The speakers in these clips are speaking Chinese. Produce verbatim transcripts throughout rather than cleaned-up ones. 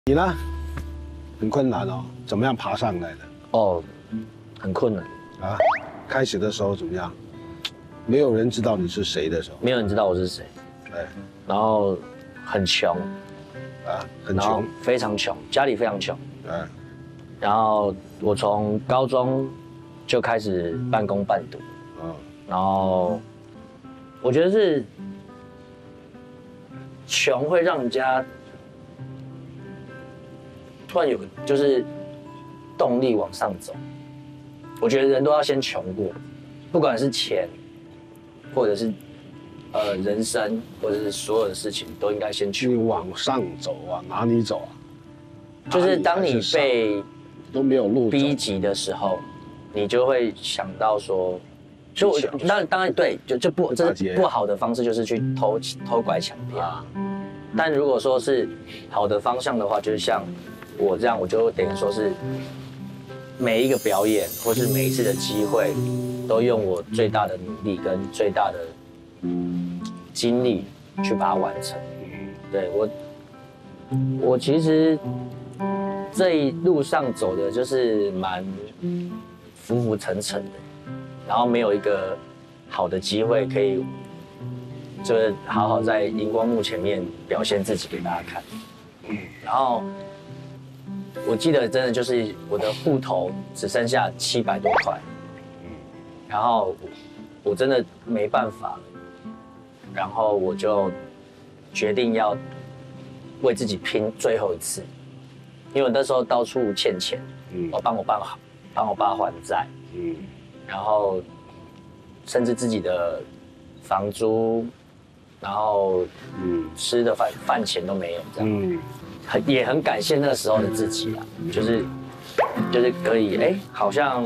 你呢？很困难哦，怎么样爬上来的？ 哦，很困难啊！开始的时候怎么样？没有人知道你是谁的时候， 没有人知道我是谁。 对， 然后很穷， 啊，很穷， 非常穷，家里非常穷。 嗯。 然后我从高中就开始半工半读，嗯，然后我觉得是穷会让人家突然有就是动力往上走。我觉得人都要先穷过，不管是钱，或者是呃人生，或者是所有的事情，都应该先穷。 你往上走啊，哪里走啊？ 就是当你被都没有路逼急的时候，你就会想到说，就我当然当然对，就就不这是不好的方式，就是去偷偷拐抢骗。啊、但如果说是好的方向的话，就是像我这样，我就等于说是每一个表演或是每一次的机会，都用我最大的努力跟最大的精力去把它完成。对我，我其实。这一路上走的就是蛮浮浮沉沉的，然后没有一个好的机会可以，就是好好在荧光幕前面表现自己给大家看。然后我记得真的就是我的户头只剩下七百多块，然后我真的没办法，然后我就决定要为自己拼最后一次。因为我那时候到处欠钱，嗯，我帮我爸好，帮我爸还债，嗯，然后甚至自己的房租，然后嗯吃的饭饭钱都没有，这样，嗯，很也很感谢那时候的自己啊，就是就是可以哎，好像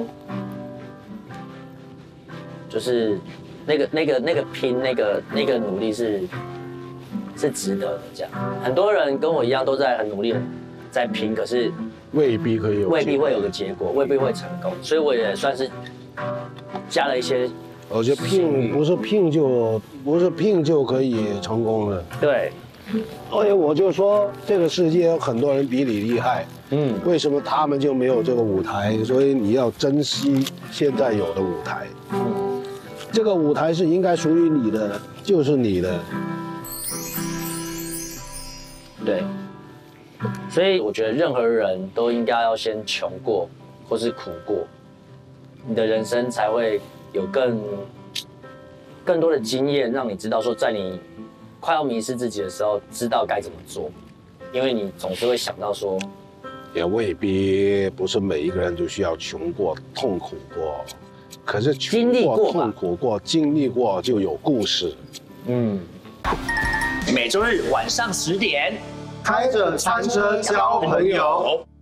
就是那个那个那个拼那个那个努力是是值得的，这样，很多人跟我一样都在很努力的。在拼，可是未必可以有， 未必会有个结果，未必会成功，所以我也算是加了一些。 我觉得拼不是拼就不是拼就可以成功的。 对， 所以我就说这个世界有很多人比你厉害，嗯，为什么他们就没有这个舞台？所以你要珍惜现在有的舞台，嗯，这个舞台是应该属于你的，就是你的。 对。所以我觉得任何人都应该要先穷过，或是苦过，你的人生才会有更更多的经验，让你知道说，在你快要迷失自己的时候，知道该怎么做。因为你总是会想到说， 也未必不是每一个人都需要穷过、痛苦过，可是经历过、 痛苦过、经历过就有故事。 嗯， 每周日晚上十点。 开着餐车交朋友。